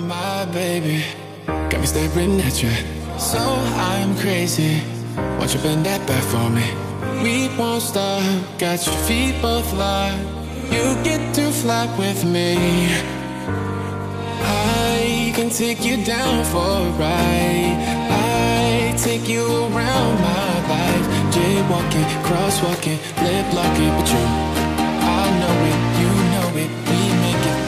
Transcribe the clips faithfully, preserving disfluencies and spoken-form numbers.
my baby, got me staring at you. So I'm crazy, won't you bend that back for me? We won't stop, got your feet both locked. You get to fly with me. I can take you down for a ride. I take you around my life. Jaywalking, crosswalking, lip locking, but you, I know it, you know it, we make it.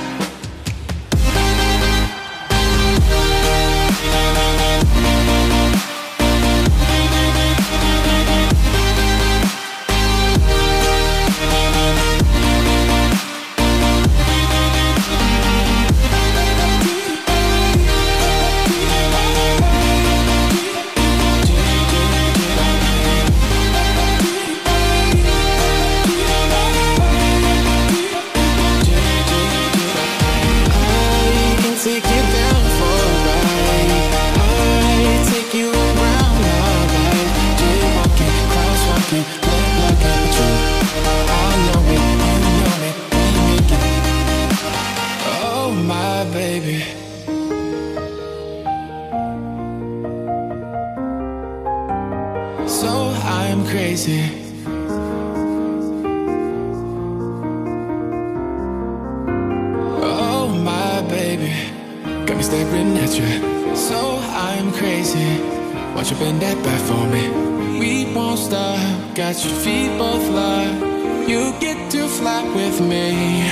Got your feet both locked. You get to fly with me.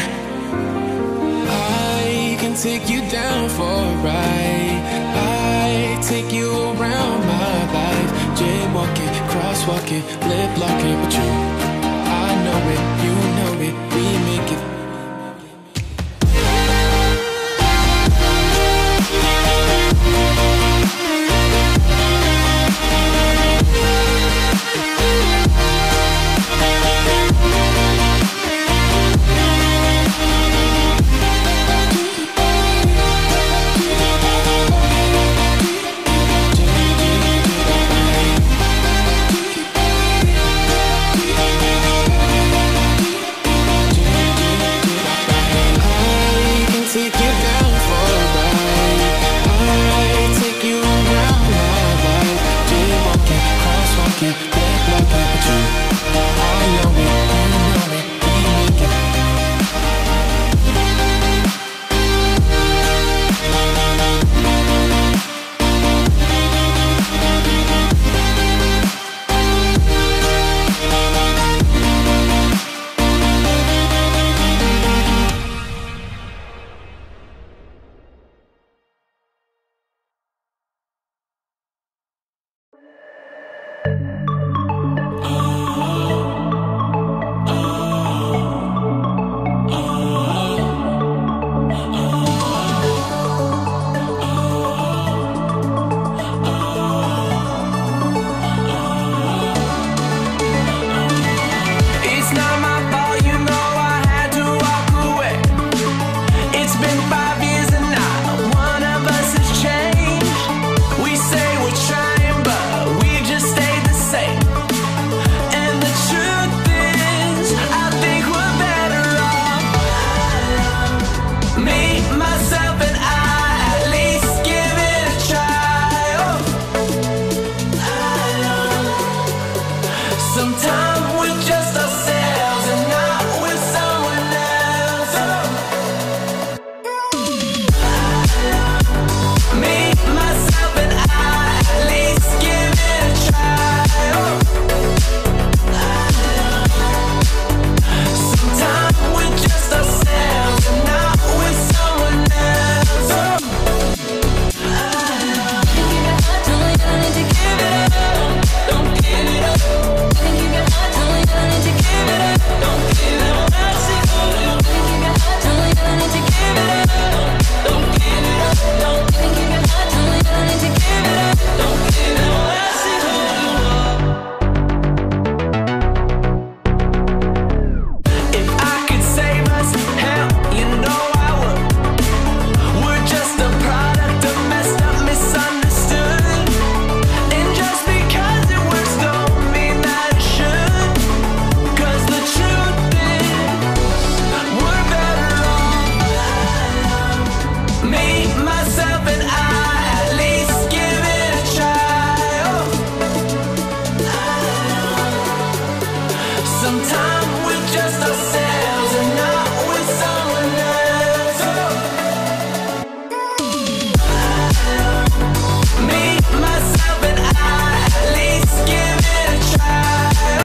I can take you down for a ride. I take you around my life. Jaywalking, crosswalking, lip locking, but you, I know it, you know it, we make it. Myself